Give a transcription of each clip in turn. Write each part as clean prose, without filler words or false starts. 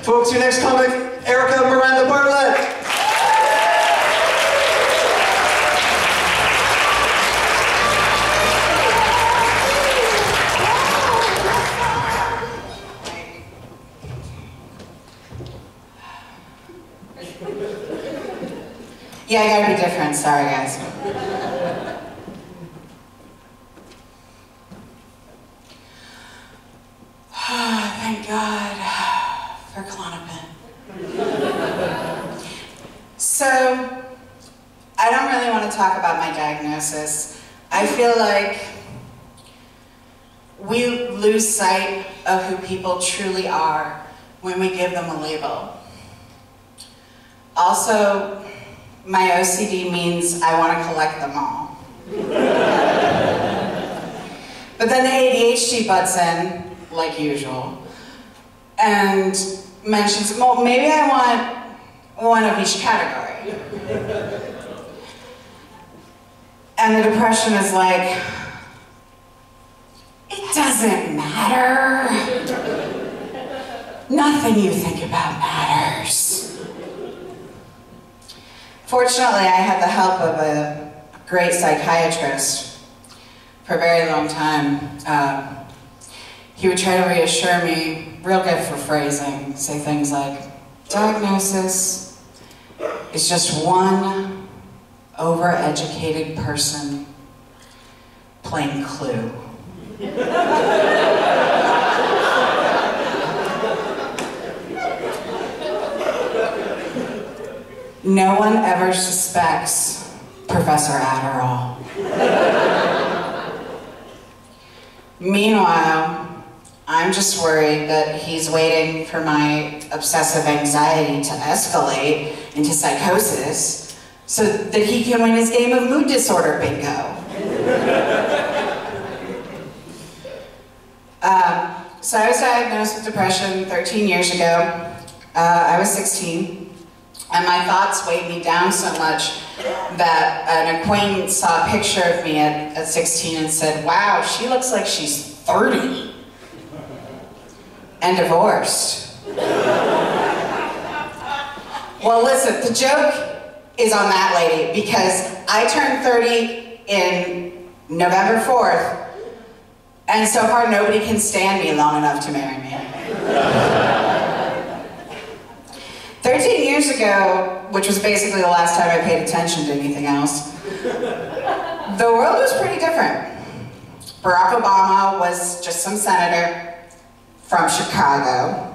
Folks, your next comic, Erika Miranda Bartlett. Yeah, I gotta be different. Sorry, guys. Thank God for Klonopin. So, I don't really want to talk about my diagnosis. I feel like we lose sight of who people truly are when we give them a label. Also, my OCD means I want to collect them all. But then the ADHD butts in, like usual, and mentions, well, maybe I want one of each category. And the depression is like, it doesn't matter. Nothing you think about matters. Fortunately, I had the help of a great psychiatrist for a very long time. He would try to reassure me, real good for phrasing, say things like, diagnosis is just one overeducated person playing Clue. No one ever suspects Professor Adderall. Meanwhile, I'm just worried that he's waiting for my obsessive anxiety to escalate into psychosis so that he can win his game of mood disorder bingo. So I was diagnosed with depression 13 years ago. I was 16, and my thoughts weighed me down so much that an acquaintance saw a picture of me at 16 and said, wow, she looks like she's 30 and divorced. Well, listen, the joke is on that lady, because I turned 30 in November 4th, and so far nobody can stand me long enough to marry me. 13 years ago, which was basically the last time I paid attention to anything else, the world was pretty different. Barack Obama was just some senator from Chicago.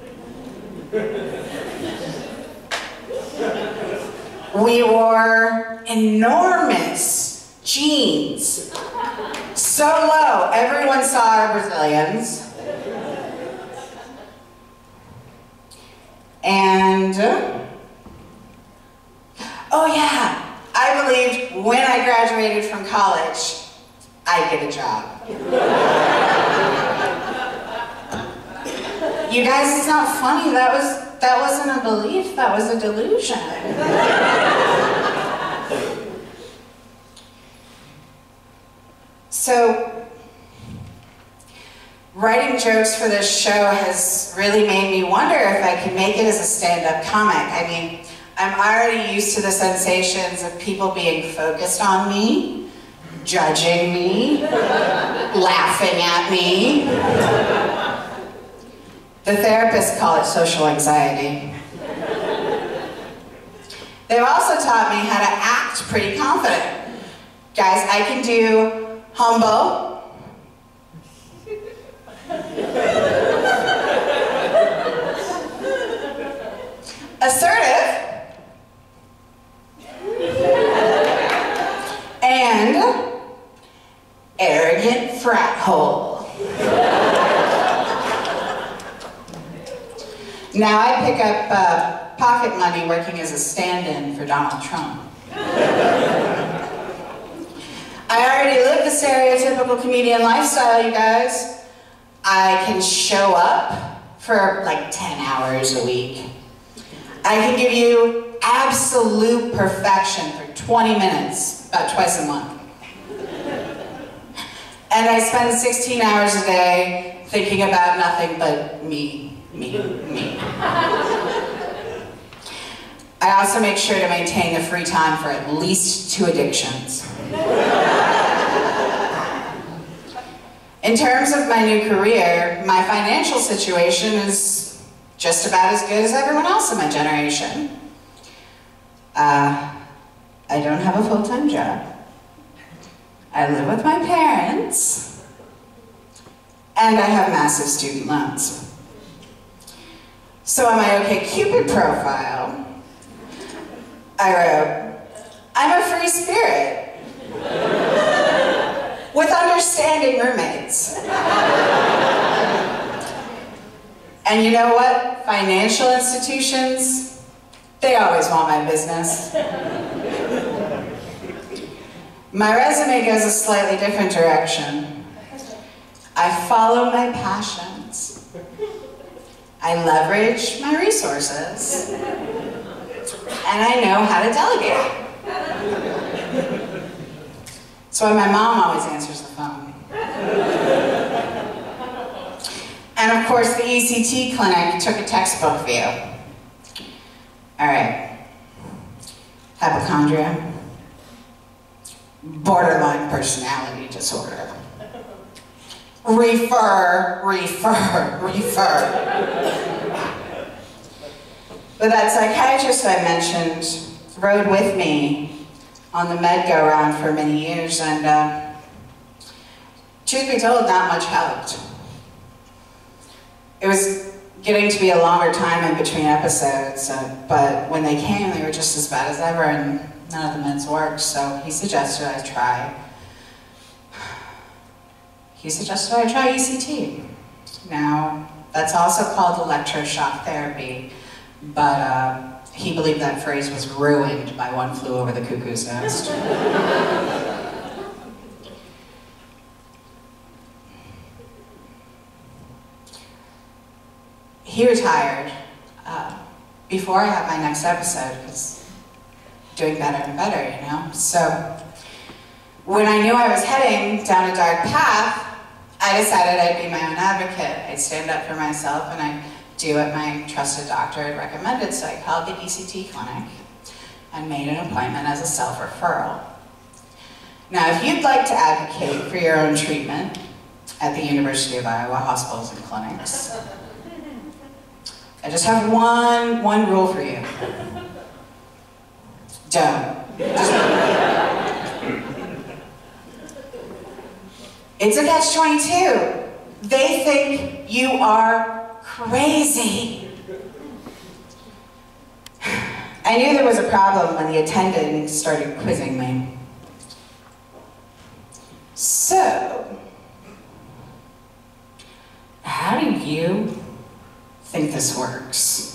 We wore enormous jeans, so low everyone saw our Brazilians. And, oh yeah, I believed when I graduated from college, I'd get a job. You guys, it's not funny, that wasn't a belief, that was a delusion. So, writing jokes for this show has really made me wonder if I can make it as a stand-up comic. I mean, I'm already used to the sensations of people being focused on me, judging me, laughing at me. The therapists call it social anxiety. They've also taught me how to act pretty confident. Guys, I can do humble, assertive, and arrogant frat hole. Now I pick up pocket money working as a stand-in for Donald Trump. I already live the stereotypical comedian lifestyle, you guys. I can show up for like 10 hours a week. I can give you absolute perfection for 20 minutes, about twice a month. And I spend 16 hours a day thinking about nothing but me. I also make sure to maintain the free time for at least 2 addictions. In terms of my new career, my financial situation is just about as good as everyone else in my generation. I don't have a full-time job. I live with my parents. And I have massive student loans. So on my OkCupid profile, I wrote, I'm a free spirit with understanding roommates. And you know what? Financial institutions, they always want my business. My resume goes a slightly different direction. I follow my passions. I leverage my resources. And I know how to delegate. That's why my mom always answers the phone. And of course, the ECT clinic took a textbook view. All right. Hypochondria. Borderline personality disorder. Refer. But that psychiatrist I mentioned rode with me on the med go-round for many years, and truth be told, not much helped. It was getting to be a longer time in between episodes, but when they came, they were just as bad as ever, and none of the meds worked, so he suggested I try ECT. Now, that's also called electroshock therapy, but he believed that phrase was ruined by One Flew Over the Cuckoo's Nest. He retired before I had my next episode, because doing better and better, you know? So when I knew I was heading down a dark path, I decided I'd be my own advocate. I'd stand up for myself, and I'd do what my trusted doctor had recommended. So I called the ECT clinic and made an appointment as a self-referral. Now, if you'd like to advocate for your own treatment at the University of Iowa hospitals and clinics, I just have one rule for you. Don't. It's a catch-22. They think you are crazy. I knew there was a problem when the attendant started quizzing me. So, how do you think this works?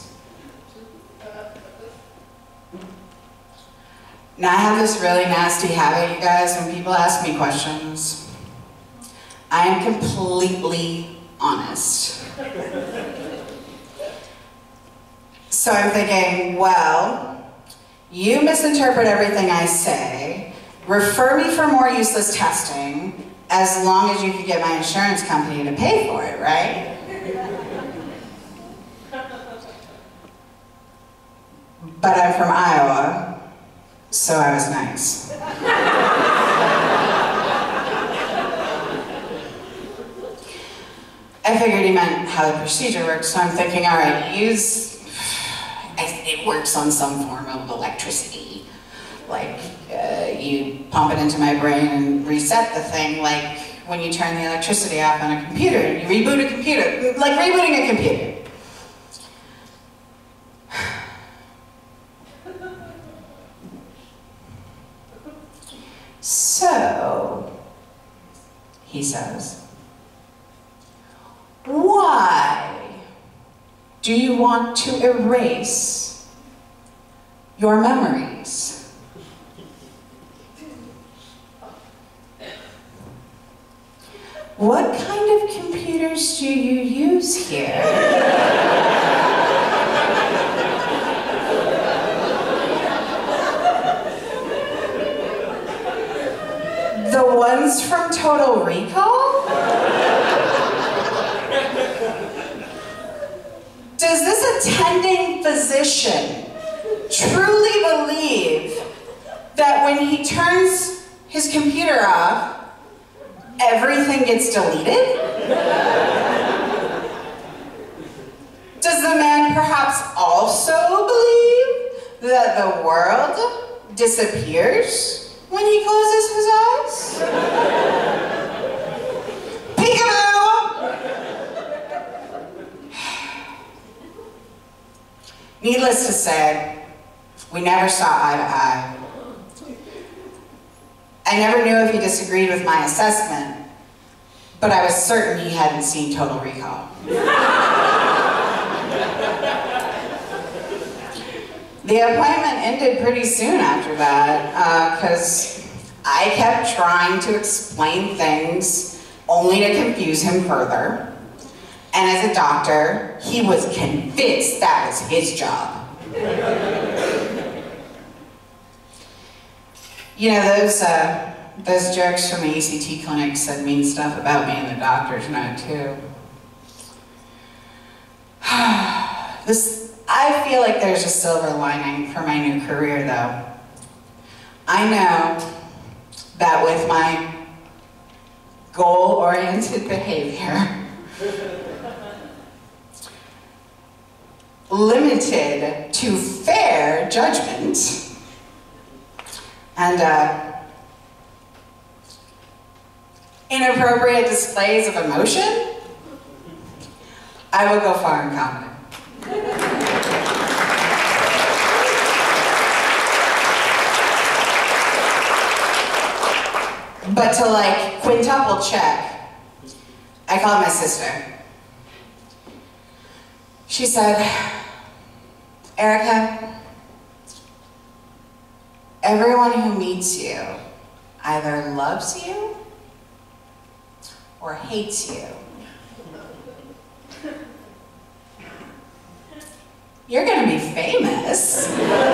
Now, I have this really nasty habit, you guys, when people ask me questions, I am completely honest. So I'm thinking, well, you misinterpret everything I say, refer me for more useless testing, as long as you can get my insurance company to pay for it, right? But I'm from Iowa, so I was nice. I figured he meant how the procedure works, so I'm thinking, all right, it works on some form of electricity. Like, you pump it into my brain and reset the thing, like when you turn the electricity off on a computer, you reboot a computer, like rebooting a computer. So, he says, why do you want to erase your memories? What kind of computers do you use here? The ones from Total Recall? Does this attending physician truly believe that when he turns his computer off, everything gets deleted? Does the man perhaps also believe that the world disappears when he closes his eyes? Peekaboo! Needless to say, we never saw eye to eye. I never knew if he disagreed with my assessment, but I was certain he hadn't seen Total Recall. The appointment ended pretty soon after that, because I kept trying to explain things only to confuse him further. And as a doctor, he was convinced that was his job. You know, those jerks from the ECT clinic said mean stuff about me in the doctor's note, too. I feel like there's a silver lining for my new career, though. I know that with my goal-oriented behavior, limited to fair judgment, and inappropriate displays of emotion, I will go far in comedy. But to like quintuple check, I called my sister. She said, Erika, everyone who meets you either loves you or hates you. You're gonna be famous.